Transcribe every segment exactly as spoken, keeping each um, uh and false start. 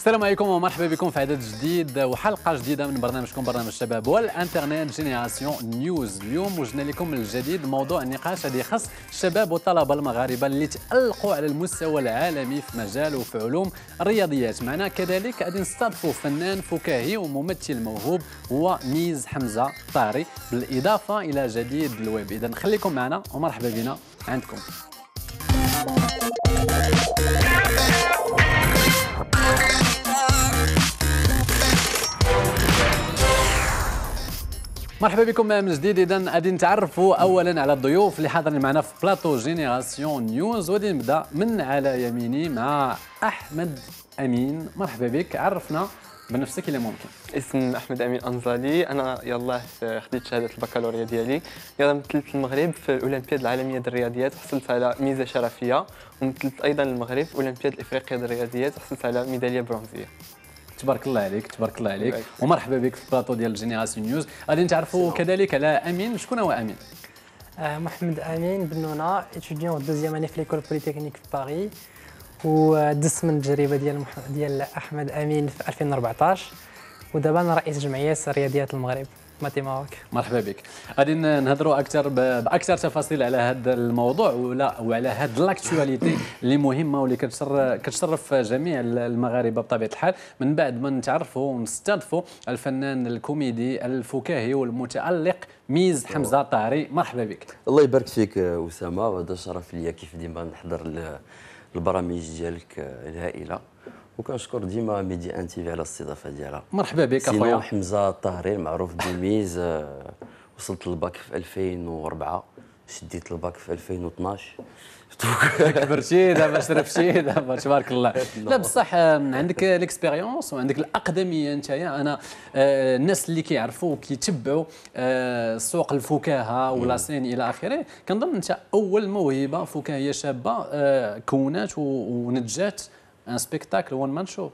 السلام عليكم ومرحبا بكم في عدد جديد وحلقه جديده من برنامجكم برنامج الشباب والانترنت جينيراسيون نيوز. اليوم وجدنا لكم الجديد موضوع النقاش اللي يخص الشباب والطلبه المغاربه اللي تالقوا على المستوى العالمي في مجال وفي علوم الرياضيات. معنا كذلك غادي نستضيفوا فنان فكاهي وممثل موهوب هو ميز حمزه طاري، بالاضافه الى جديد الويب. اذا خليكم معنا ومرحبا بنا عندكم. مرحبا بكم من جديد. اذا غادي نتعرفوا اولا على الضيوف اللي حاضرين معنا في بلاطو جينيراسيون نيوز، وغادي نبدا من على يميني مع احمد امين. مرحبا بك، عرفنا بنفسك الا ممكن. اسم احمد امين انزالي، انا يلاه خديت شهاده البكالوريا ديالي، يلاه مثلت المغرب في الاولمبياد العالميه ديال الرياضيات، حصلت على ميزه شرفيه، ومثلت ايضا المغرب في اولمبياد الافريقيه ديال الرياضيات، حصلت على ميداليه برونزيه. تبارك الله عليك، تبارك الله عليك، ومرحبا بك في البلاطو ديال جينيراسيون نيوز. غادي نتعرفوا كذلك على امين. شكون هو امين؟ آه محمد امين بنونه، اتيديون دوزيام اني في ليكول بوليتكنيك في باريس، ودزت من التجربه ديال ديال احمد امين في ألفين وأربعطاش، ودابا انا رئيس جمعيه رياضيات المغرب ماتي ماروك. مرحبا بك. غادي نهضروا اكثر باكثر تفاصيل على هذا الموضوع ولا وعلى هذه لاكتواليتي اللي مهمه واللي كتشرف جميع المغاربه بطبيعه الحال. من بعد ما نتعرفوا ونستضيفوا الفنان الكوميدي الفكاهي والمتالق ميز حمزه طاري. مرحبا بك. الله يبارك فيك اسامه، وهذا شرف ليا كيف ديما نحضر البرامج ديالك الهائله، وكنشكر ديما ميدي ان تي في على الاستضافه ديالها. مرحبا بك اخويا. سينو حمزه الطاهري المعروف بميز، وصلت للباك في ألفين وأربعة، شديت الباك في ألفين واثناش. كبرتي دابا، شرفتي دابا، تبارك الله. لا بصح عندك ليكسبيريونس وعندك الاقدميه نتايا. انا الناس اللي كيعرفوا وكيتبعوا سوق الفكاهه ولا سين الى اخره، كنظن انت اول موهبه فكاهيه شابه كونات ونجات ان سبيكتاكل وان مان شو.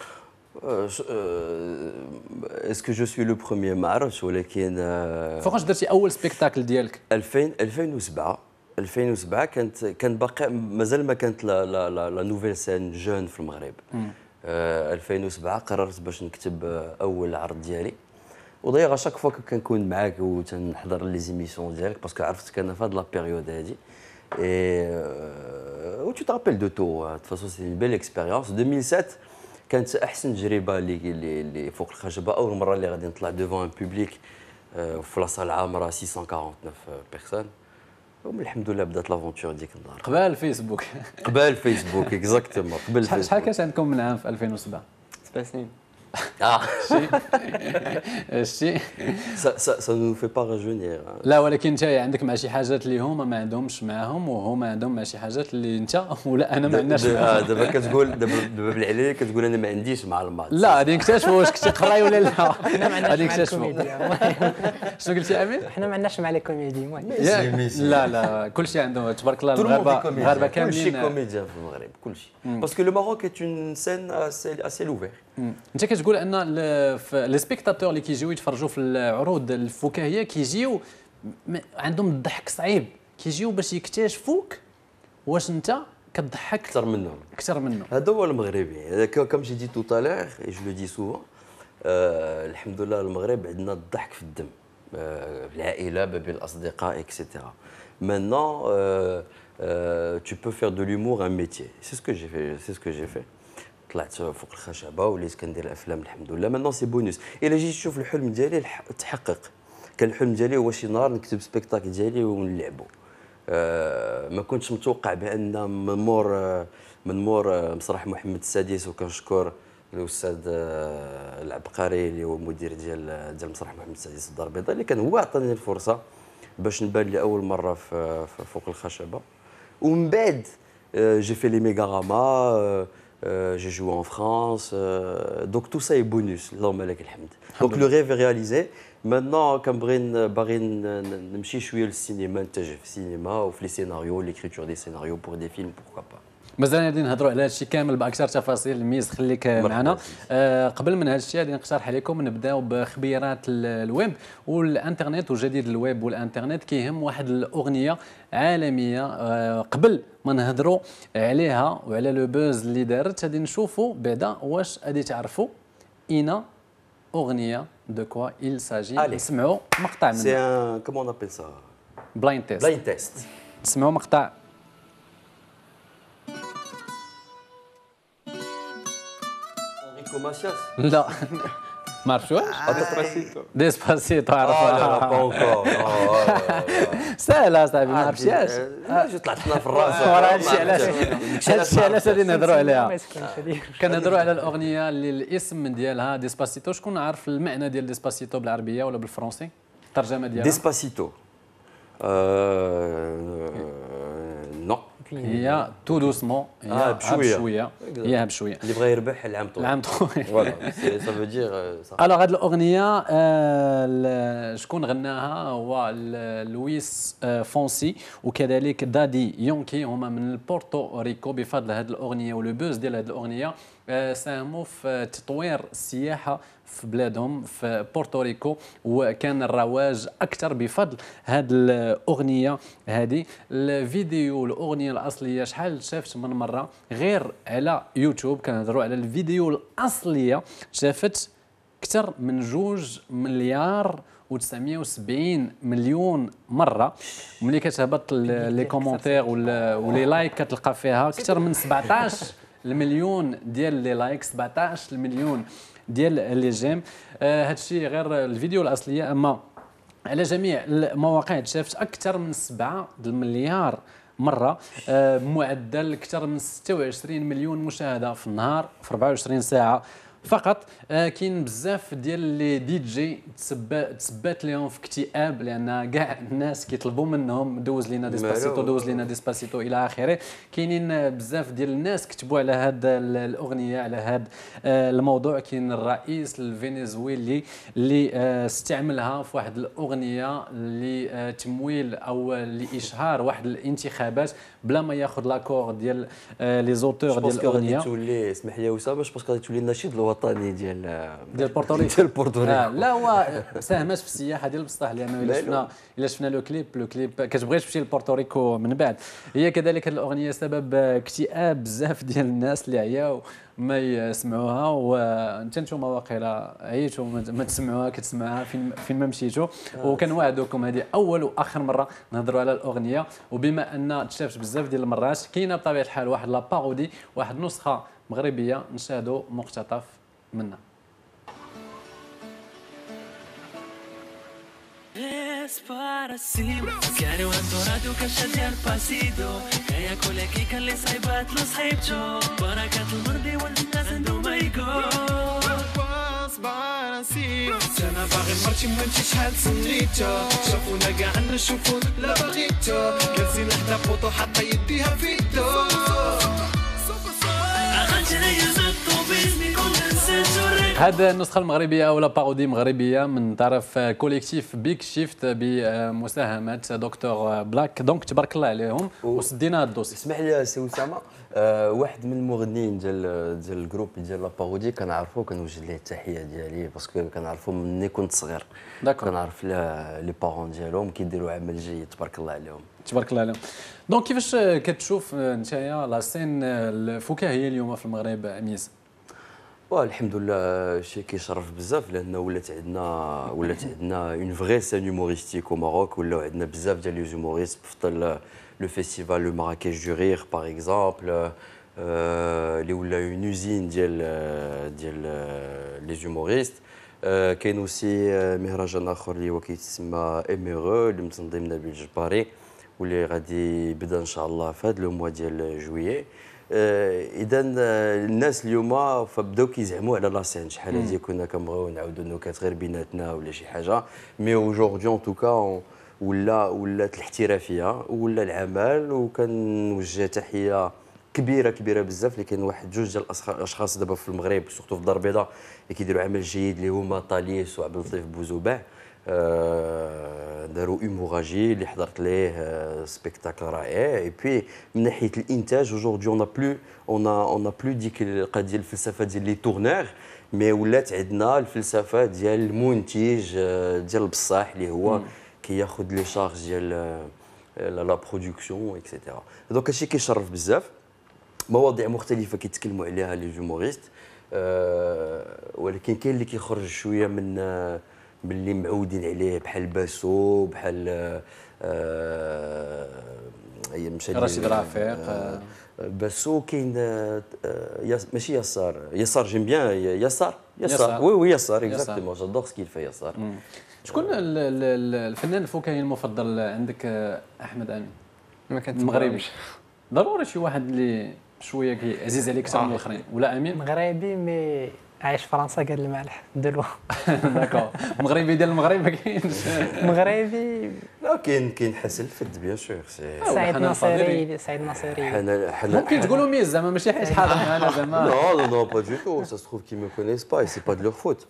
اسكو جو سوي لو بروميير ما عرفتش، ولكن فوقاش درتي اول سبيكتاكل ديالك؟ ألفين ألفين وسبعة ألفين وسبعة كانت كان باقي مازال ما كانت لا لا لا, لا نوفيل سين جون في المغرب. آه ألفين وسبعة قررت باش نكتب اول عرض ديالي، ودايوغ اشاك فوا كنكون معاك وتنحضر لي زيميسيون ديالك باسكو عرفتك انا في هاد لا بيريود هادي. اي و تو تابيل دو تو دو فاسون سي بيل اكسبيريونس. ألفين وسبعة كانت احسن تجربه اللي اللي فوق الخشبه، اول مره اللي غادي نطلع ديفون ان بوبليك في لاصال عامره ستمائة وأربعة وأربعين بيرسون، والحمد لله بدات لافونتور ديك النهار. قبل الفيسبوك. قبل الفيسبوك اكزاكتومون، قبل الفيسبوك. شحال كانت عندكم من عام في ألفين وسبعة؟ سبع سنين. اه شتي شتي سا سا نو في با راجونير. لا ولكن انت عندك مع شي حاجات اللي هما ما عندهمش معاهم، وهما عندهم مع شي حاجات اللي انت ولا انا ما عندناش. دابا كتقول دابا دابا بالعليا كتقول انا ما عنديش مع المات. لا غادي نكتشفوا واش كنتي قراي ولا لا. حنا ما عندناش مع الكوميديا. شنو قلتي امين؟ حنا ما عندناش مع لي كوميدي. لا لا كلشي عندهم تبارك الله. المغاربه المغاربه كاملين كلشي كوميديا في المغرب، كلشي باسكو لو ماروك اي اون سين اسي لوفير. انت كتقول ان لي سبيكتاتور اللي كيجيو يتفرجوا في العروض الفكاهيه كيجيو عندهم الضحك صعيب، كيجيو باش يكتشفوك واش انت كتضحك اكثر منهم اكثر منه. هذا هو المغربي، كوم جي دي تو تالير اي جو لو دي سوفون. الحمد لله المغرب عندنا الضحك في الدم، في العائله ما بين الاصدقاء اكسيتيرا. مانون tu peux faire de l'humour un métier. C'est ce que j'ai fait, c'est ce que j'ai fait. طلعت فوق الخشبه وليت كندير افلام الحمد لله. مانون سي بونوس. الا جيت تشوف الحلم ديالي تحقق. كان الحلم ديالي هو شي نهار نكتب سبيكتاكل ديالي ونلعبوا. أه ما كنتش متوقع بان من مور من مور مسرح محمد السادس، وكنشكر الاستاذ العبقري اللي هو مدير ديال ديال مسرح محمد السادس الدار البيضاء، اللي كان هو عطاني الفرصه باش نبان لاول مره في فوق الخشبه. ومن بعد جي في لي ميغاراما، Euh, j'ai joué en France, euh, donc tout ça est bonus, اللهم لك الحمد. Donc le rêve est réalisé. Maintenant كنبغي باغي نمشي شويه للسينما، نتجه في السينما وفي لي سيناريو، l'écriture des scénarios pour des films, pourquoi pas. مازال غادي نهضروا على هذا الشيء كامل باكثر تفاصيل. ميز خليك معنا. آه قبل من هذا الشيء غادي نقترح عليكم نبداو بخبيرات الويب والانترنت وجديد الويب والانترنت. كيهم واحد الاغنيه عالميه آه قبل ما نهضروا عليها وعلى لو بوز اللي دارت غادي نشوفوا بعدا واش غادي تعرفوا اين اغنيه دو كوا il s'agit. نسمعوا مقطع منها. سي ان كومون ابيل سا بلايند تيست. بلايند تيست. نسمعوا مقطع. انريكو ماسياس. لا ما عرفتوهاش. ديسباسيتو. ديسباسيتو اه لا عرفوها. با اونكور. سهله صاحبي ما عرفتيهاش. جو طلعت لنا في الراس. وراه هادشي علاش هادشي علاش غادي نهضروا عليها. مسكين شديد. كنهضروا على الاغنيه اللي الاسم ديالها ديسباسيتو. شكون عارف المعنى ديال ديسباسيتو بالعربيه ولا بالفرنسي؟ الترجمه ديالها ديسباسيتو. نو. هي تو دوسمون. آه، بشوية. بشويه. هي بشويه. اللي بغى يربح العام طويل. العام طويل. فوالا سا فو دير صح. الوغ هاد الاغنيه آه شكون غناها هو لويس آه فونسي وكذلك دادي يونكي. هما من البورتوريكو. بفضل هاد الاغنيه ولو بوز ديال هاد الاغنيه آه ساهموا في تطوير السياحه في بلادهم في بورتوريكو وكان الرواج اكثر بفضل هاد الاغنيه هذه. الفيديو الاغنيه الاصليه شحال شافت من مره غير على يوتيوب. كنهضروا على الفيديو الاصليه شافت اكثر من جوج مليار و970 مليون مره. ملي كتهبط لي كومونتير ولي لايك كتلقى فيها اكثر من سبعطاش المليون ديال لي لايك، سبعطاش المليون ديال لي جيم. هذا الشيء غير الفيديو الاصليه. اما على جميع المواقع شافت اكثر من سبعة المليار مره بمعدل اكثر من ستة وعشرين مليون مشاهده في النهار في أربعة وعشرين ساعه فقط. آه كاين بزاف ديال لي دي جي تسبات تسبات لهم في اكتئاب لان كاع الناس كيطلبوا منهم دوز لينا ديسباسيتو دوز لينا ديسباسيتو الى اخره. كاينين بزاف ديال الناس كتبوا على هاد الاغنيه على هاد آه الموضوع. كاين الرئيس الفنزويلي اللي آه استعملها في واحد الاغنيه لتمويل آه او لاشهار واحد الانتخابات بلا ما ياخذ لاكور ديال آه لي زوتور ديال الاغنيه. تولي اسمح لي وسام باش غادي تولي النشيد الوطني ديال ديال بورتوريكو. ديال بورتوريكو. آه لا هو ساهمت في السياحه ديال بصح لانه الا شفنا الا شفنا لو كليب لو كليب كتبغي تمشي لبورتوريكو من بعد. هي كذلك الاغنيه سبب اكتئاب بزاف ديال الناس اللي عياو ما يسمعوها. وانت نتوما واقيلا عييتوا ما تسمعوها كتسمعوها فين فين ما مشيتوا. وكنوعدوكم هذه اول واخر مره نهضروا على الاغنيه. وبما ان تشافت بزاف ديال المرات كاينه بطبيعه الحال واحد لا بارودي واحد نسخه مغربيه نشاهدوا مقتطف منها. Despacito, quiero adorar tu cacha de despacito. Ella con aquí que le saibat los hypcho. Para que tu مرضي والناس عندهم ما يقول. Despacito, أنا باغي مرتي ما انتي شحال سنيتو. شافونا كاع نشوفو لا بغيتو. جالسين حدا بوطو حتى يديها فيتو. أغنتنا يزدو باسمي كل نسيتو. هذا النسخة المغربية أو لا بارودي مغربية من طرف كوليكتيف بيك شيفت بمساهمة دكتور بلاك. دونك تبارك الله عليهم وسدينا الدوسي. اسمح لي سي اسامه. أه واحد من المغنيين ديال ديال الجروب ديال لا بارودي كنعرفو كنوجد ليه التحيه ديالي باسكو كنعرفو مني كنت صغير. داكور. كنعرف لي بارون ديالهم كيديروا عمل جيد تبارك الله عليهم. تبارك الله عليهم. دونك كيفاش كتشوف نتايا لا سين الفكاهيه اليوم في المغرب ميز؟ والحمد لله شيء كيشرف بزاف لانه ولات عندنا ولات عندنا اون فغي سين هوموريستيك او ماروك. ولاو عندنا بزاف ديال لي هوموريست بفضل لو فيستيفال لو مراكش دو رير باغ اكزومبل اللي ولا اون اوزين ديال ديال لي هوموريست. كاين اوسي مهرجان اخر اللي هو كيتسمى اميرو اللي متنظم من نبيل الجباري واللي غادي يبدا ان شاء الله في هذا لو موا ديال جويي. اذا الناس اليوم فبداو كيزعموا على لا سين. شحال هادي كنا كنبغيو نعاودوا النكات غير بيناتنا ولا شي حاجه. مي اوجوردي ان توكا ولا ولات الاحترافيه ولا العمل. وكنوجه تحيه كبيره كبيره بزاف اللي كاين واحد جوج ديال الاشخاص دابا في المغرب سورتو في الدار البيضاء اللي كيديروا عمل جيد اللي هما طاليس وعبد اللطيف بوزوباع. داروا هيموراجي اللي حضرت ليه سبيكتاكل رائع. اي بي من ناحيه الانتاج اجوردي اون بلو اون اون بلو ديك القضيه الفلسفه ديال لي تورنور، مي ولات عندنا الفلسفه ديال المنتج ديال بصح اللي هو كياخذ لي شارج ديال لا برودكسيون اكسيتيرا. دونك هادشي كيشرف بزاف. مواضيع مختلفه كيتكلموا عليها لي جوموريست، أه ولكن كاين اللي كيخرج شويه من من اللي معودين عليه بحال باسو بحال أه هي مشى رشيد رفيق. أه باسو كاين أه ماشي يسار يسار جيم بيان يسار يسار وي وي يسار اكزاكتومون جادور سكيل في يسار. شكون الفنان الفكاهي المفضل عندك احمد امين؟ ما كانت المغربي ضروري شي واحد اللي شويه كي عزيز عليك اكثر من الاخرين ولا امين؟ مغربي مي عايش فرنسا قال المالح دلوا. داكور. مغربي ديال المغرب ما كاينش. مغربي لا كاين كاين حسن الفد بيان سور سعيد ناصري سعيد ناصري حنا حنا ممكن تقولوا ميز زعما ماشي حيت حاضر معنا زعما. نو نو نو با دو تو سا ستروف كي مو كونيس با سي با دو لور فوت.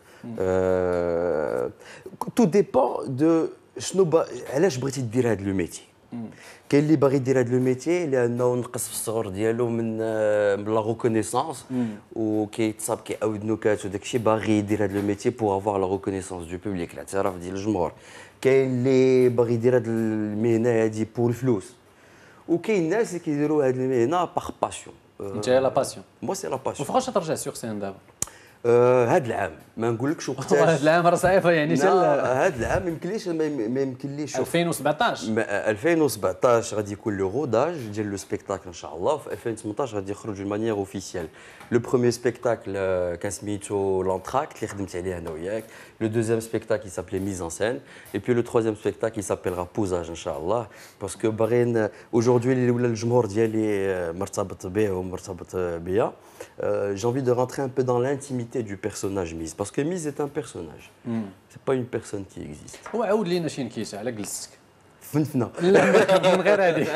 تو ديبون دو شنو علاش بغيتي دير هذا لو ميتي. كاين اللي باغي يدير هذا لو ميتي لانه نقص في الصغر ديالو من من لا ريكونيسونس وكيتصاب كيعاود نكات وداك الشيء باغي يدير هذا لو ميتي بور افوار لا ريكونيسونس دو بوبليك الاعتراف ديال الجمهور. كاين اللي باغي يدير هذه المهنه هذه بور الفلوس وكاين الناس اللي كيديروا هذه المهنه باغ باسيون. انت لا باسيون. مو سي لا باسيون. وفاش ترجع سيغ سين دابا؟ هذا العام ما نقولكش وقتاش. هذا العام راه صعيبه يعني حتى هذا العام ما يمكنليش ما يمكنليش ألفين وسبعطاش ألفين وسبعطاش غادي يكون لو غوداج ديال لو سبيكتاكل ان شاء الله. في ألفين وثمنطاش غادي يخرج دو مانيير اوفيسيال. لو بروميير سبيكتاكل كان سميتو لونتراكت اللي خدمت عليه انا وياك. لو دوزيام سبيكتاكل يسابلي ميز ان سين اي بي لو تروازيام سبيكتاكل يسابيلرا بوزاج ان شاء الله باسكو باغيين اجوردي اللي ولا الجمهور ديالي مرتبط به ومرتبط بيا. J'ai envie de rentrer un peu dans l'intimité du personnage Miz parce que Miz est un personnage. Mm. C'est pas une personne qui existe. هو عاود لينا شي نكيشه على جلستك. فنفنه. لا من غير هذيك.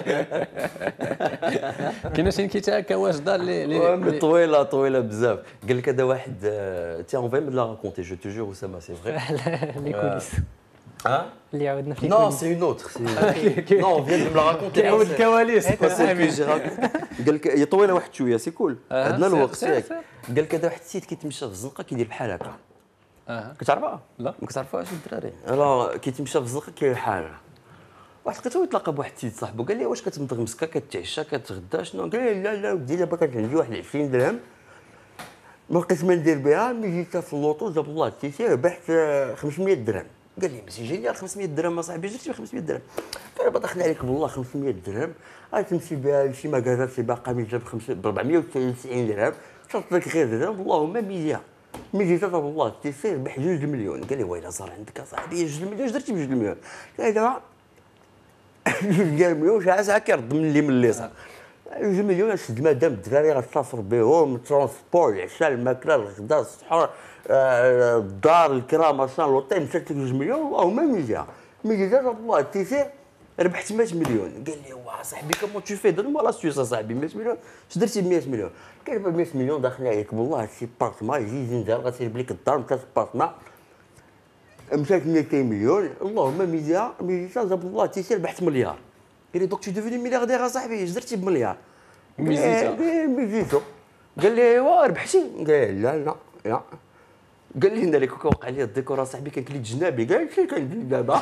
كاينه شي نكيشه هكا واجده اللي اللي طويله طويله بزاف. قال لك هذا واحد تي اون فاي لا راكونتي جو تو جور اسامه سي فري. لي كوليس. ها؟ اللي عاودنا في نو سي اون اوتر سي نو فيان دو لا راكونتي. كيعاود الكواليس. قال لك هي طويله واحد شويه سي كول. عندنا الوقت ياك. قال لك هذا واحد السيد كيتمشى في الزنقه كيدير بحال هكا. اه كتعرفها؟ لا ما كتعرفهاش الدراري. الوغ كيتمشى في الزنقه كيدير بحال هكا. واحد لقيتو يتلاقى بواحد السيد صاحبو قال لي واش كتمضغ مسكه كتعشى كتغدى شنو؟ قال لي لا لا ودي دابا كانت عندي واحد عشرين درهم ما لقيت ما ندير بها. ملي جيت في اللوطو جاب الله التيسير ربحت خمسمية درهم. قال لي ماشي جينيال خمسمية درهم اصاحبي جبتي ب خمسمية درهم. قال دابا دخل عليك بالله خمسمية درهم غتمشي بها لشي مكازات سي باقا من جاب ب أربعمية وتسعين درهم تعطيك غير درهم اللهم ميزيا. ملي جيت طاب الله التيسير ربح جوج المليون. قال لي ويلا صار عندك اصاحبي جوج المليون اش درتي بجوج المليون؟ قال دابا جوج ديال المليون شحال ساعه كيرد من اللي من اللي صار. جوج مليون شد مادام الدراري غتسافر بهم ترونسبور العشاء الماكله الغدا السحور الدار الكرا ماشان لوطيل مشات لك جوج مليون اللهم ميزيا. ملي جات الله التيسير ربحت مية مليون. قال لي واه صاحبي كومون تو في دون لا سويس صاحبي مية مليون اش درتي ب مية مليون؟ قال لي مية مليون داخل عليك بالله هادشي بارتما يجي زنزال غتسير لك الدار مشات بارتما مشات مئتين مليون اللهم ميزيا. ملي جات جاب الله التيسير ربحت مليار. قال لي دوك تي ديفوني ملياردير اصاحبي اش درتي بمليار؟ ميزيتو ميزيتو. قال لي واه ربحتي؟ قال لي لا لا لا. قال لي هنا لك وقع لي الديكور اصاحبي كان كليت جنابي قال لي كندير دابا.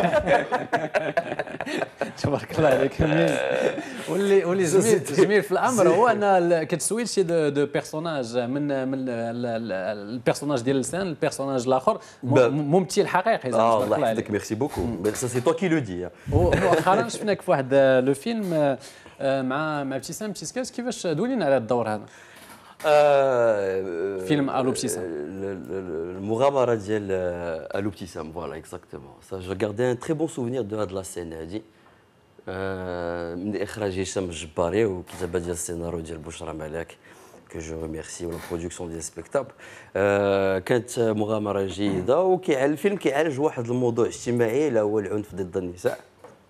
تبارك الله عليك. واللي واللي جميل جميل في الامر هو ان كتسويتشي دو دو بيرسوناج من من البيرسوناج ديال اللسان البيرسوناج الاخر ممثل حقيقي. اه الله يحفظك ميرسي بوكو ميرسي سي تو كي لو دي. مؤخرا شفناك في واحد لو فيلم مع مع ابتسام بتيسكاس. كيفاش دولينا على الدور هذا؟ فيلم الو ابتسام المغامره ديال الو ابتسام فوالا اكزاكتومون سا جو غاردي ان تري بون سوفونير دو هاد لا سين هادي من اخراج هشام الجباري وكتابه ديال السيناريو ديال بشرى ملاك كو جو ريميرسي ولا برودكسيون ديال سبيكتابل. كانت مغامره جيده وكيعالج الفيلم كيعالج واحد الموضوع اجتماعي اللي هو العنف ضد النساء.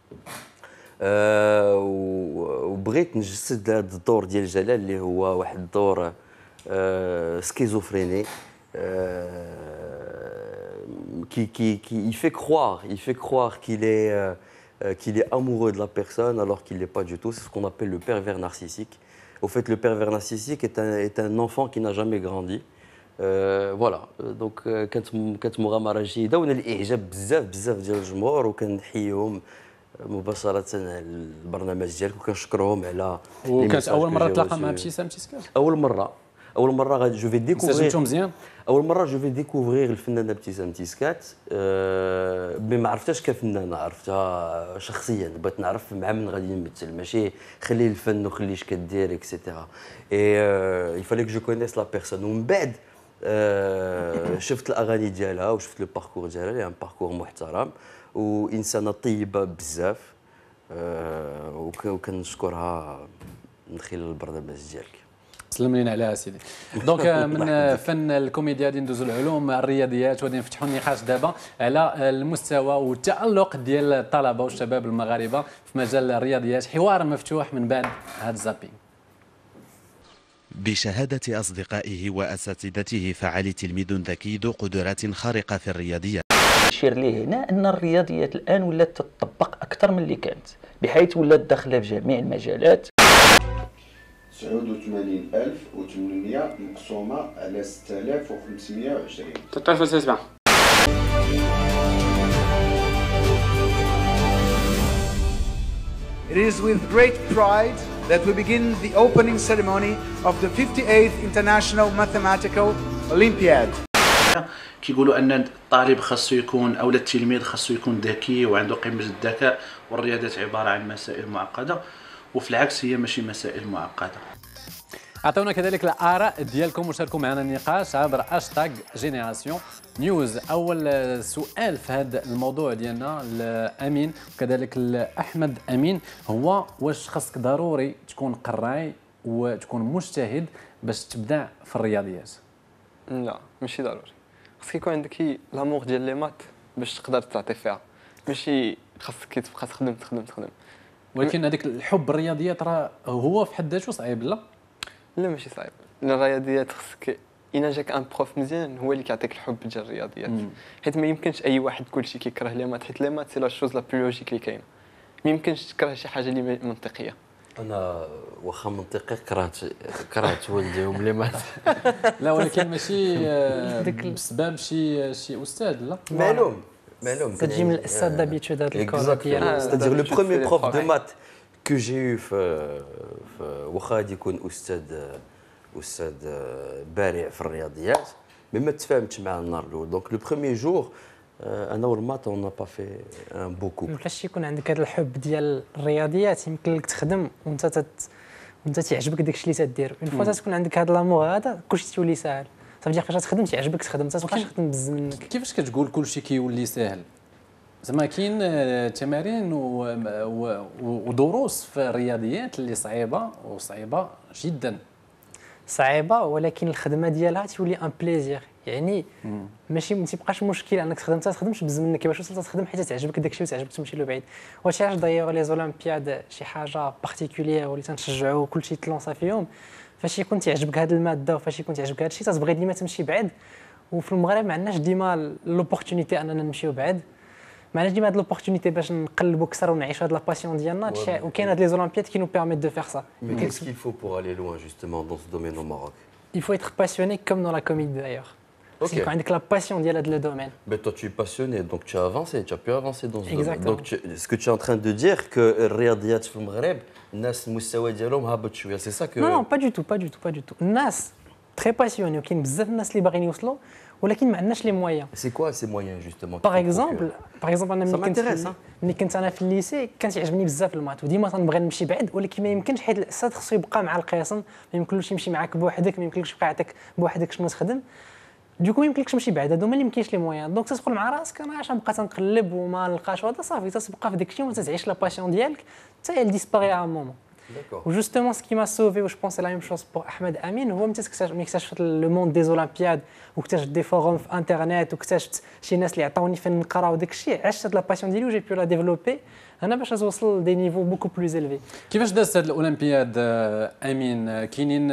أه وبغيت نجسد هذا الدور ديال جلال اللي هو واحد الدور أه سكيزوفريني. أه qui, qui, qui il fait croire, il fait croire qu'il est, euh, euh, qu'il est amoureux de la personne alors qu'il n'est pas du tout. C'est ce qu'on appelle le pervers narcissique. Au fait, le pervers narcissique est un, est un enfant qui n'a jamais grandi. Euh, voilà, donc كانت كانت مغامرة جيدة ونال الإعجاب بزاف بزاف ديال الجمهور وكنحييهم مباشرة على البرنامج ديالك وكنشكرهم على. وكانت أول مرة تلاقى مع ابتسام تيسكات؟ أول مرة أول مرة غادي جو في ديكوفرير. سجلتو مزيان؟ أول مرة جو في ديكوفرير الفنانة ابتسام تيسكات، أه ما عرفتهاش كفنانة، عرفتها شخصيا، بغيت نعرف مع من غادي نمثل، ماشي خلي الفن وخلي اش كدير اكسيتيرا. اي il fallait que je connaisse la personne. ومن بعد أه شفت الأغاني ديالها وشفت لو باركور ديالها، اللي ان باركور محترم وإنسانة طيبة بزاف، أه وكنشكرها من خلال البرنامج ديالك. سلم لينا عليها سيدي. دونك من فن الكوميديا غادي ندوزو للعلوم الرياضيات وغادي نفتحوا النقاش دابا على المستوى والتألق ديال الطلبه والشباب المغاربه في مجال الرياضيات. حوار مفتوح من بعد هذا الزابينغ. بشهادة أصدقائه وأساتذته فعلي تلميذ ذكي ذو قدرات خارقة في الرياضيات. نشير ليه هنا أن الرياضيات الآن ولات تطبق أكثر من اللي كانت، بحيث ولات داخلة في جميع المجالات. تسعة وثمانين ألف وثمانمائة مقسومة على ستة آلاف وخمسمائة وعشرين. ثلاثة آلاف وسبعة. It is with great pride that we begin the opening ceremony of the fifty-eighth International Mathematical Olympiad. كيقولوا ان الطالب خاصو يكون او التلميذ خاصو يكون ذكي وعنده قمه الذكاء، والرياضيات عباره عن مسائل معقده، وفي العكس هي ماشي مسائل معقده. اعطونا كذلك الاراء ديالكم وشاركوا معنا النقاش عبر هاشتاغ جينيراسيون نيوز. اول سؤال في هذا الموضوع ديالنا لامين وكذلك لاحمد امين هو واش خاصك ضروري تكون قراي وتكون مجتهد باش تبدع في الرياضيات؟ لا ماشي ضروري، خاصك يكون عندك لامور ديال لي مات باش تقدر تعطي فيها، ماشي خاصك تبقى تخدم تخدم تخدم. ولكن هذاك الحب الرياضيات راه هو في حد ذاته صعيب. لا لا ماشي صعيب، الرياضيات خاصك إلا جاك ان بروف مزيان هو اللي كيعطيك الحب ديال الرياضيات، حيت ما يمكنش اي واحد كلشي كيكره لي مات، حيت لي مات سي لا شوز لا بلو لوجيك اللي كاينه، ما يمكنش تكره شي حاجه اللي منطقيه. انا واخا منطقي كرهت كرهت والديهم لي مات. لا ولكن ماشي بسبب شي شي استاذ. لا معلوم معلوم كتجي من الاستاذ دابيتود هذا الكور ديالنا. c'est-à-dire le premier prof de maths que j'ai eu في واخا غادي يكون استاذ استاذ بارع في الرياضيات مي ما تفاهمتش معاه النهار الاول. دونك لو بروميير جور انا والمات اون با في ان بوكو. مابقاش يكون عندك هذا الحب ديال الرياضيات يمكن لك تخدم وانت تت... وانت تيعجبك داكشي اللي تدير. اون فوا تكون عندك هذا لامور هذا كلشي تولي ساهل. صافي فاش تخدم تيعجبك تخدم، ما تبقاش تخدم بزز منك. كيفاش كتقول كلشي كيولي ساهل؟ زعما كاين تمارين ودروس في الرياضيات اللي صعيبه وصعيبه جدا. صعيبه ولكن الخدمه ديالها تولي ان بليزير، يعني ماشي ما تيبقاش مشكل انك تخدم حتى تخدمش بزز منك، كيفاش وصلت تخدم حيت تعجبك داكشي وتعجبك تمشي له بعيد. وهادشي علاش دايوغ لي زولمبياد شي حاجه بارتيكولير واللي تنشجعوا كلشي تلونسا فيهم. فاش يكون تعجبك هذه الماده وفاش يكون تعجبك هذا الشيء تتبغي ديما تمشي بعد. وفي المغرب ما عندناش ديما لوبورتونيتي اننا نمشيو بعد، ما عندناش ديما هاد لوبورتونيتي باش نقلبوا اكثر ونعيشوا هاد لا باسيون ديالنا. وكاين هاد لي زولمبياد كي نو بيرميت دو فير سا. Qu'est-ce qu'il faut pour aller loin justement dans ce domaine au Maroc? Il faut être passionné comme dans la comédie d'ailleurs. Okay. C'est quand même la passion d'y aller le domaine. Mais toi tu es passionné donc tu as avancé, tu as pu avancer dans ce Exactement. domaine. Donc tu, ce que tu es en train de dire que الرياضيات في المغرب الناس المستوى ديالهم هابط شويه، c'est ça que Non non pas du tout, pas du tout, pas du tout. الناس très passionnés وكاين بزاف الناس اللي باغيين يوصلوا ولكن ما عندناش لي مويان. C'est quoi ces moyens justement? Par exemple, par exemple انا ملي كنت ملي كنت انا في الليسي كان تيعجبني بزاف المات وديما تنبغي نمشي بعد، ولكن ما يمكنش حيت الاستاذ خصو يبقى مع القسم، ما يمكنلوش يمشي معاك بوحدك، ما يمكنلكش يبقى يعطيك بوحدك شنو تخدم. دوكو ما يمكنلكش تمشي بعد، هادو ما اللي مكاينش لي مويان. دونك تدخل مع راسك انا علاش نبقى تنقلب وما نلقاش هذا صافي، تتبقى في داكشي وما تعيش لا باسيون ديالك حتى elle disparaît à un moment. D'accord. Justement, ce qui m'a sauvé, ou je pense que c'est la même chose pour Ahmed Amin, هو ملي اكتشفت le monde des Olympiades واكتشفت دي فوروم في انترنت واكتشفت شي ناس اللي عطاوني فين نقرا وداك الشيء، عشت هاد لا باسيون ديالي وجي بو لا ديفلوبي انا باش نوصل دي نيفو بوكو بلوز الفي. كيفاش دازت هذه الاولمبياد آه، امين؟ آه، كاينين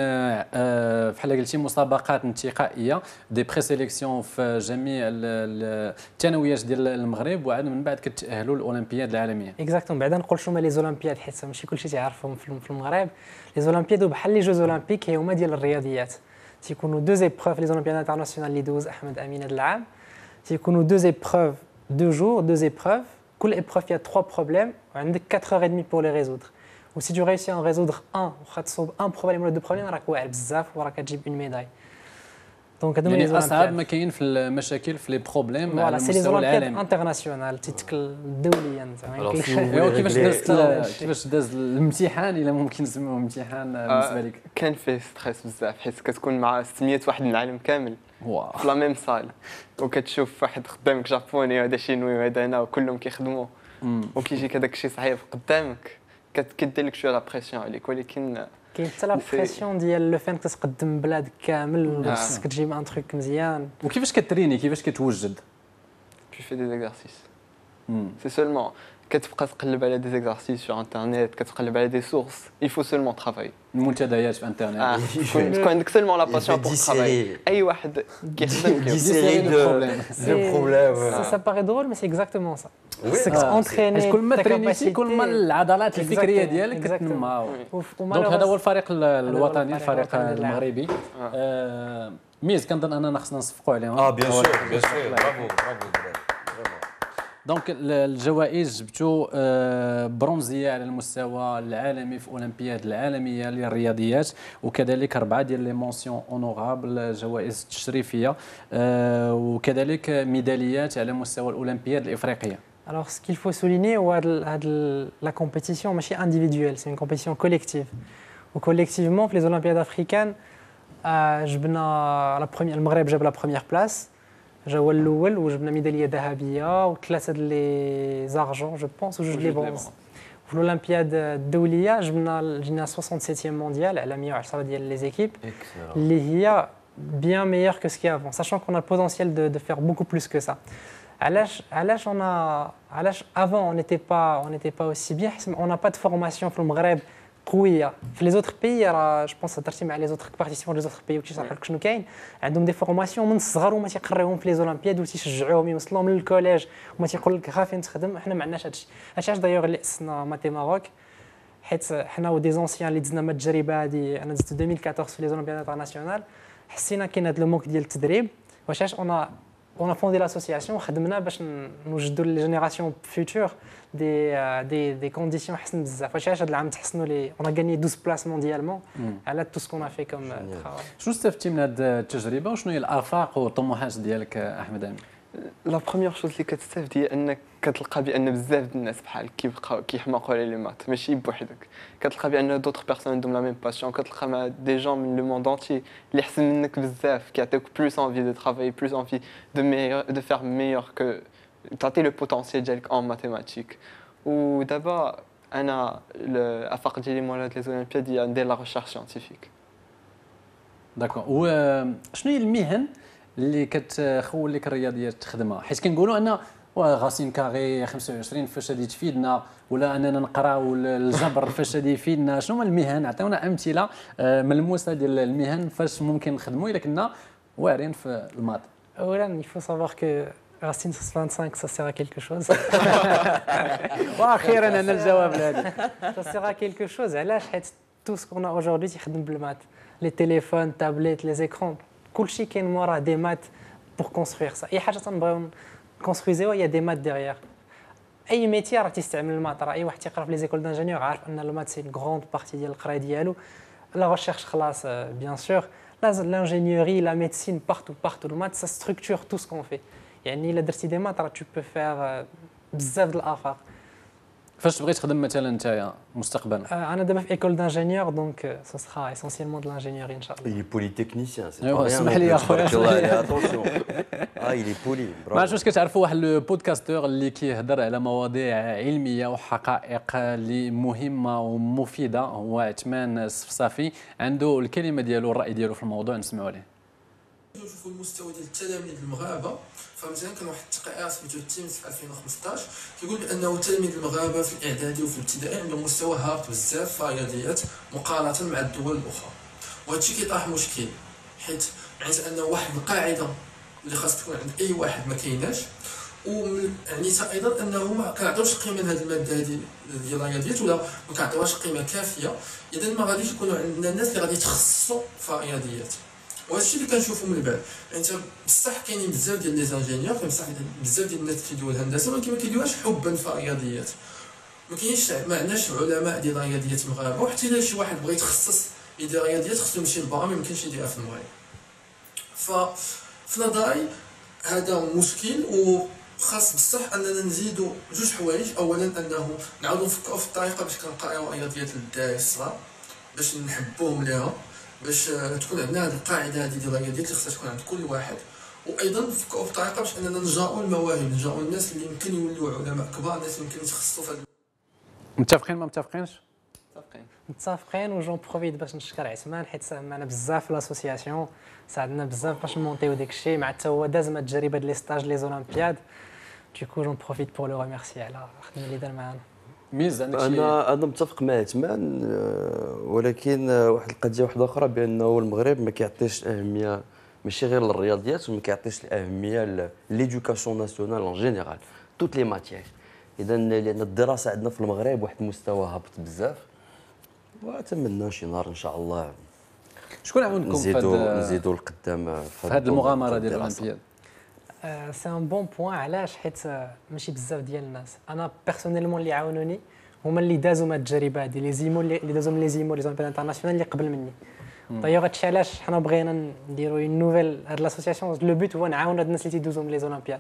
آه، بحال قلتي مسابقات انتقائيه دي بري سيليكسيون في جميع ال- ال- الثانويات ديال المغرب، وعاد من بعد كتاهلوا للاولمبياد العالميه. اكزاكتوم. بعدا نقول شنو هما لي زولمبياد، حيت ماشي كلشي تيعرفهم في في المغرب. لي زولمبياد بحال لي جوز اولمبيك هما ديال الرياضيات، تيكونوا دو زيبروف لي زولمبياد انترناسيونال اللي دوز احمد امين هذا العام، تيكونوا دو زيبروف دو جور دو زيبروف، كل ايبروف فيها ثلاثة بروبليم وعندك quatre heures et demie pour les résoudre. و si tu réussis à en résoudre un واخا تصوب un problème ولا دو بروبليم راك واعر بزاف وراك تجيب اون ميداي. دونك هادو يعني لي اصعب زولمبياد. ما كاين في المشاكل في لي بروبليم على فوالا سي لي المستوى زولمبياد العالمي. انترناسيونال تيتكل دوليا زعما Alors, si vous ايوا voulez كيفاش régler- دازت ال- كيفاش داز الامتحان، الا ممكن نسميوه امتحان بالنسبه لك؟ كان فيه ستريس بزاف حيت كتكون مع ستمية واحد من العالم كامل واو. في لا ميم صال، وكتشوف واحد قدامك جابوني وهذا شينوي وهذا هنا وكلهم كيخدموا، مم. وكيجيك هذاك الشيء صعيب قدامك كت- كدير لك شويه لا بريسيون عليك. ولكن كاين حتى لا بريسيون ديال لو فين تقدم بلاد كامل آه. خصك تجيب ان تروك مزيان. وكيفاش كتريني، كيفاش كتوجد؟ tu fais des exercices. مم. C'est seulement كتبقى تقلب على des exercices sur internet، كتقلب على des sources. Il faut seulement travailler. المنتديات في انترنت. آه. تكون تكون عندك seulement la Il passion fait pour dix travailler. séries. أي واحد كيخدم dix كيف- séries de C'est- de problèmes. Ça, ça paraît drôle, mais c'est exactement ça. Oui, C'est ah, entraîner كل ما ta ترينيتي كل ما capacité. العضلات الفكريه Exactement, ديالك exactement. كتنمى. وف- دونك هذا هو الفريق ال- الوطني، الفريق الفريق الوطني للعب. المغربي. آه. آه، ميز كنظن اننا خصنا نصفقوا عليهم. Ah, bien sûr, bien sûr. Bravo, bravo, vraiment. دونك ال- الجوائز جبتوا آه، برونزيه على المستوى العالمي في اولمبياد العالميه للرياضيات، وكذلك اربعه ديال لي مونسيون اونورابل، جوائز تشريفيه، آه، وكذلك ميداليات على مستوى الاولمبياد الافريقيه. Alors, ce qu'il faut souligner, هو هاد ال- هاد ال- la compétition ماشي individuelle, c'est une compétition collective. وكوليكتيفمون في les Olympiades africaines آه، جبنا لا بروميير، المغرب جاب لا بروميير بلاس، جا هو الاول، وجبنا ميداليه ذهبيه وثلاثه د لي زارجون جو بونس وجوج لي برونز. في الاولمبياد الدوليه جبنا جينا سبعة مونديال على مية وعشرة ديال لي زيكيب Excellent. اللي هي bien meilleur que ce qu'il y a avant, sachant qu'on a le potentiel de, de faire beaucoup plus que ça. علاش علاش on a علاش avant on n'était pas on n'était pas aussi bien، on n'a pas de formation في المغرب قويه. في لي زوتر بيي راه جو بونس هضرتي مع لي زوتر بارتيسيبون لي زوتر بيي وتيشرح لك شنو كاين، عندهم دي فورماسيون من الصغر وما تيقريوهم في لي زولمبياد وتيشجعوهم يوصلوهم للكوليج وما تيقول لك ها فين تخدم. حنا ما عندناش هادشي. هادشي علاش دايوغ اللي اسسنا ماتي ماروك، حيت حنا ودي زونسيان اللي دزنا مع التجربه هادي، انا دزت ألفين وأربعطاش في لي زولمبياد انترناسيونال، حسينا كاين هاد لو مونك ديال التدريب. واش علاش انا on a fondé l'association وخدمنا باش نوجدوا لي جينيراسيون فيوتور دي دي دي كونديسيون حسن بزاف. واش علاش هذا العام تحسنوا لي on a gagné douze places mondialement على tout ce qu'on a fait comme travail. شنو استفدتي من هذه التجربه وشنو هي الافاق والطموحات ديالك احمد امين؟ لا بروميير شوز اللي كتستافد هي انك كتلقى بان بزاف د الناس بحالك كيبقاو كيحماقوا على لي مات، ماشي بوحدك. كتلقى بان دوطخ بيرسون عندهم لا ميم باسيون، كتلقى مع دي جون من لو موند انتي اللي احسن منك بزاف، كيعطيوك بلوس انفي دو ترافاي، بلوس انفي دو ميور دو فير ميور كو تعطي لو بوتونسيال ديالك ان ماتيماتيك. ودابا انا الافاق ديالي مورا هاد لي زولمبياد هي ندير لا ريشيرش سيانتيفيك. داكور. وشنو هي المهن اللي كتخول لك الرياضيات تخدمها؟ حيت كنقولوا ان غاسين كاغي خمسة وعشرين فاش غادي تفيدنا، ولا اننا نقراو الجبر فاش غادي يفيدنا. شنو هما المهن؟ عطيونا امثله ملموسه ديال المهن فاش ممكن نخدموا الا كنا واعرين في الماط. اولا il faut savoir que Racine soixante-cinq ça sert à quelque chose. واخيرا انا الجواب لهذا. Ça sert à quelque chose. علاش؟ حيت tout ce qu'on a aujourd'hui تيخدم بالمات، les téléphones, tablettes, les écrans، كلشي كاين موراه دي مات pour construire ça. اي حاجه تنبغيو كونسترويزيوها هي دي مات ديغيير. اي ميتي راه تيستعمل المات، راه اي واحد تيقرا في لي زيكول دانجينيور عارف ان المات سي غروند بارتي ديال القرايه ديالو. لا ريشيرش خلاص بيان سور، l'ingénierie, la médecine, partout, partout. Le maths, ça structure tout ce qu'on fait. يعني إلا درتي دي مات راه tu peux faire بزاف د الآفاق. فاش تبغي تخدم مثلا نتايا مستقبلا؟ انا دابا في ايكول دانجينيور دونك سو سخا اسونسيالمون د لانجينيوري ان شاء الله. Il est polytechnicien, c'est ايوا pas rien. اسمح لي يا خويا. Attention. Ah, il est poli. ما عرفتش واش كتعرفوا واحد لو بودكاستور اللي كيهضر على مواضيع علميه وحقائق اللي مهمه ومفيده، هو عثمان الصفصافي. عنده الكلمه ديالو، الراي ديالو في الموضوع، نسمعوا عليه. نشوفوا المستوى ديال التلاميذ المغاربه، فمثلا كان واحد التقرير سميتو تيمز في ألفين وخمسطاش كيقول بانه التلاميذ المغاربه في الاعدادي وفي الابتدائي عندهم مستوى هابط بزاف في الرياضيات مقارنه مع الدول الاخرى، وهذا الشيء كيطرح مشكل حيت معناتها انه واحد القاعده اللي خاص تكون عند اي واحد ما كايناش، ومعنيتها ايضا انه ما كنعطيوش قيمه لهذه الماده هذه ديال الرياضيات ولا ما كنعطيوهاش قيمه كافيه، اذا ما غاديش يكونوا عندنا الناس اللي غادي يتخصصوا في الرياضيات. وهذا الشيء اللي كنشوفو من بعد، يعني بصح كاينين بزاف ديال لي زانجينيور، بصح بزاف ديال الناس كيدويو الهندسه ولكن ما كيدويوهاش حبا في الرياضيات. ما كاينش ما عندناش علماء ديال الرياضيات مغاربه، وحتى الا شي واحد بغى يتخصص يدير رياضيات خصو يمشي لبرا، ما يمكنش يديرها في المغرب. ف في نظري هذا مشكل، وخاص بصح اننا نزيدوا جوج حوايج. اولا انه نعاودوا نفكروا في الطريقه باش كنقراو رياضيات للدراري الصغار باش نحبوهم ليها، باش تكون عندنا هذه القاعده هذه ديال الرياضيات اللي خصها تكون عند كل واحد، وايضا نفكروا في طريقه باش اننا نجرؤوا المواهب، نجرؤوا الناس اللي يمكن يولوا علماء كبار، الناس اللي يمكن يتخصصوا في هذا. متفقين ما متفقينش؟ متفقين متفقين. وجون بروفيت باش نشكر عثمان حيت ساهم معنا بزاف في لاسوسياسيون، ساعدنا بزاف باش نمونطيو داك الشيء، مع حتى هو داز مع التجربه ديال لي ستاج لي زولمبياد. دوكو جون بروفيت بور لو ريميرسي على الخدمه اللي دار معنا. ميز عندك شي؟ انا انا متفق مع عثمان، ولكن واحد القضيه واحده اخرى بانه المغرب ما كيعطيش الاهميه ماشي غير للرياضيات، وما كيعطيش الاهميه ليدوكاسيون ناسيونال اون جينيرال توت لي ماتيير. اذا لان الدراسه عندنا في المغرب واحد المستوى هابط بزاف، واتمنى شي نهار ان شاء الله شكون عاونكم في نزيدوا نزيدوا القدام في هذه المغامره ديال الاولمبياد؟ سي ان بون بوين. علاش؟ حيت ماشي بزاف ديال الناس. انا بيرسونيلمون اللي عاونوني هما اللي دازوا مع التجربه هذه، لي زيمو اللي دازوا من لي زيمو لي زولمبياد انترناسيونال اللي قبل مني. دايوغ هادشي علاش حنا بغينا نديروا اون نوفيل هاد لاسوسياسيون. لو بوت هو نعاونوا هاد الناس اللي تيدوزوا من لي زولمبياد.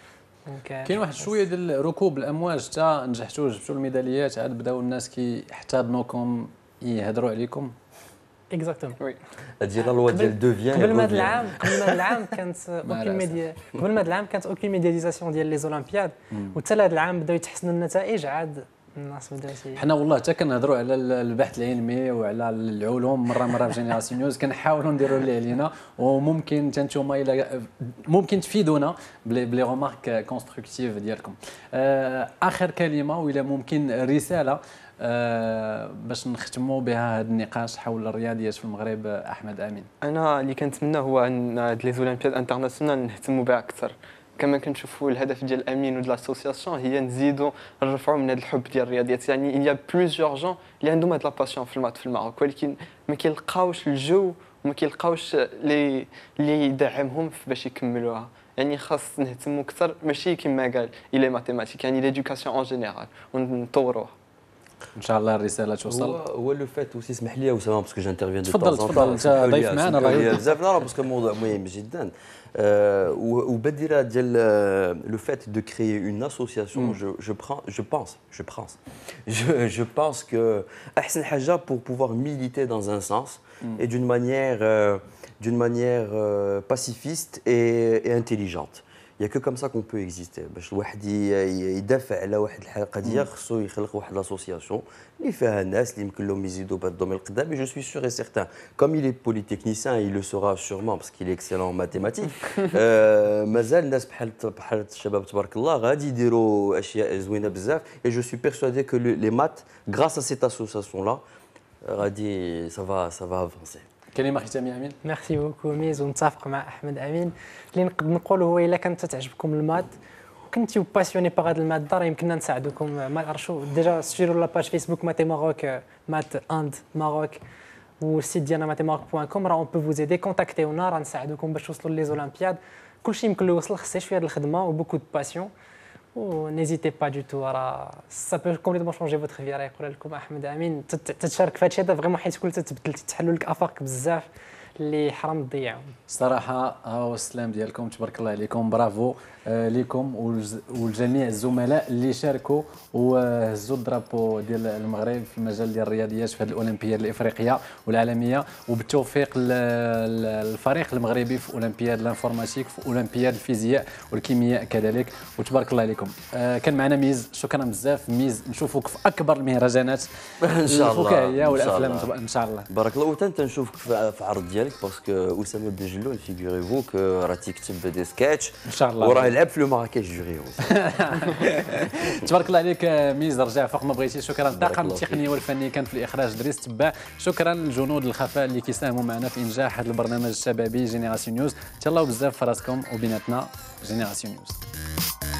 كاين واحد شويه ديال ركوب الامواج، حتى نجحتوا جبتوا الميداليات، عاد بداو الناس كيحتضنوكم يهضروا عليكم. اكزاكتومون وي هذه لا لوا ديال دوفيان. قبل ما هذا العام قبل ما هذا العام كانت اوكين ميديا قبل ما هذا العام كانت اوكين ميدياليزاسيون ديال لي زولمبياد، وحتى هذا العام بداو يتحسنوا النتائج. عاد الناس بداو حنا والله حتى كنهضروا على البحث العلمي وعلى العلوم مره مره في جينيراسيون نيوز كنحاولوا نديروا اللي علينا، وممكن حتى نتوما الى ممكن تفيدونا بلي غومارك كونستركتيف ديالكم. اخر كلمه ولا ممكن رساله أه باش نختموا بها هذا النقاش حول الرياضيات في المغرب. احمد امين، انا اللي كنتمنى هو ان هاد لي زولمبياد انترناسيونال نهتموا بها اكثر. كما كنشوفوا الهدف ديال امين ود لاسوسياسيون هي نزيدوا نرفعوا من هذا الحب ديال الرياضيات. يعني il y a plusieurs gens اللي عندهم هاد لا باسيون في المات في المغرب، ولكن ما كيلقاوش الجو وما كيلقاوش اللي اللي يدعمهم باش يكملوها. يعني خاص نهتموا اكثر، ماشي كما قال الى ماتيماتيك، يعني ليدوكاسيون اون جينيرال ونطوروها ان شاء الله. الرساله توصل. هو هو لو فات وسي اسمح لي اسامه باسكو جانترفيان دو تفضل تفضل انت ضيف معنا راه بزاف. لا باسكو الموضوع مهم جدا، وبديره ديال لو فات دو كريي اون اسوسياسيون. جو جو بران جو بونس جو برانس جو جو بونس كو احسن حاجه بور بوفوار ميليتي دون ان سانس et d'une manière d'une manière pacifiste et, et intelligente. Il n'y a que comme ça qu'on peut exister. باش الواحد يدافع على واحد القضيه خصو يخلق واحد لاسوسياسيون اللي فيها الناس اللي يمكن لهم يزيدوا بهذا الدومين القدام. Et je suis sûr et certain, comme il est polytechnicien, il le sera sûrement parce qu'il est excellent en mathématiques. مازال الناس بحال بحال الشباب تبارك الله غادي يديروا اشياء زوينه بزاف. Et je suis persuadé que les maths, grâce à cette association là, غادي ça va ça va avancer. كلمه ختاميه امين. ميرسي بوكو ميز، ونتفق مع احمد امين. اللي نقدر نقول هو الا كانت تعجبكم المات وكنتيو باسيوني باغ هذه الماده راه يمكننا نساعدوكم. ما عرفتوا ديجا سيروا لا باج فيسبوك ماتي ماروك مات اند ماروك والسيت ديالنا ماتي ماروك بوان كوم، راه اون بو فوز ايدي. كونتاكتيونا راه نساعدوكم باش توصلوا لي زولمبياد. كلشي يمكن له يوصل، خص شويه ديال الخدمه وبوكو دو باسيون. و نيزيتي با دو تو، راه سا بو كومبليتمون شونجي فوتر في. راه يقول لكم احمد امين تتشارك في هذا الشيء هذا فريمون، حيت كل تتبدل تحلوا لك افاق بزاف اللي حرام تضيعهم. الصراحه هو السلام ديالكم، تبارك الله عليكم، برافو آه لكم والجميع الزملاء اللي شاركوا وهزوا الدرابو ديال المغرب في المجال ديال الرياضيات في هذه الاولمبياد الافريقيه والعالميه، وبالتوفيق للفريق المغربي في اولمبياد الانفورماتيك، في اولمبياد الفيزياء والكيمياء كذلك، وتبارك الله عليكم. آه كان معنا ميز، شكرا بزاف ميز، نشوفوك في اكبر المهرجانات ان شاء الله الفكاهيه والافلام ان شاء الله. بارك الله. وانت نشوفك في عرض ديالك ديالك باسكو اسامه بن جلول فيغوري فو كو راه تيكتب دي سكيتش ان شاء الله وراه لعب في لو مراكش جوري. تبارك الله عليك ميز، رجع فوق ما بغيتي. شكرا. الطاقم التقني والفني كان في الاخراج دريس تباع. شكرا لجنود الخفاء اللي كيساهموا معنا في انجاح هذا البرنامج الشبابي جينيراسيون نيوز. تهلاو بزاف في راسكم وبيناتنا جينيراسيون نيوز.